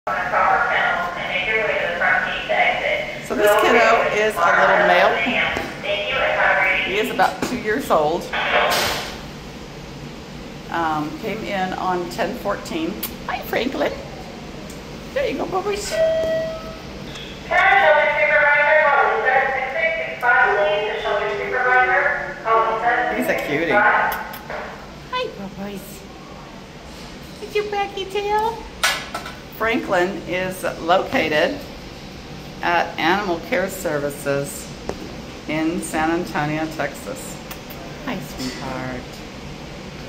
So this kiddo is a little male. He is about 2 years old. Came in on 10/14. Hi, Franklin. There you go, bubbies. He's a cutie. Hi, bubbies. Is your baggy tail? Franklin is located at Animal Care Services in San Antonio, Texas. Hi, sweetheart.